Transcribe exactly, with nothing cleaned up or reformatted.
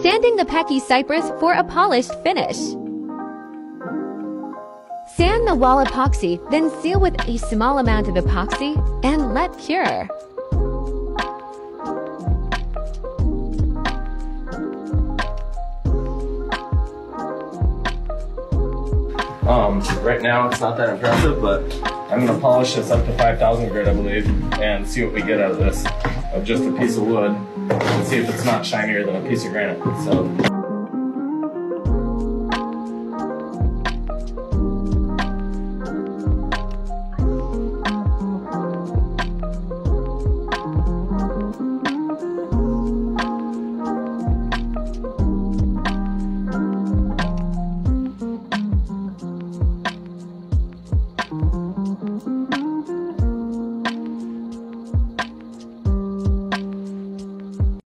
Sanding the Pecky Cypress for a polished finish. Sand the wall epoxy, then seal with a small amount of epoxy and let cure. Um, right now it's not that impressive, but I'm going to polish this up to five thousand grit, I believe, and see what we get out of this, of just a piece of wood, and see if it's not shinier than a piece of granite. So.